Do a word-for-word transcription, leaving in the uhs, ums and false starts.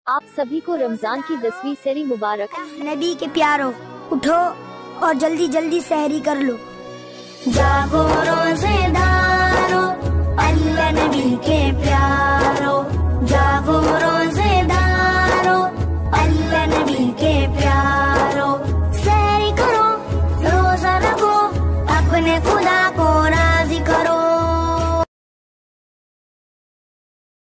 आप सभी को रमजान की दसवीं सहरी मुबारक। नबी के प्यारो, उठो और जल्दी जल्दी सहरी कर लो। जागो रोजेदारो, अल्लाह नबी के प्यारो। जागो रोजेदारो, अल्लाह नबी के प्यारो। सहरी करो, रोजा रखो, अपने खुदा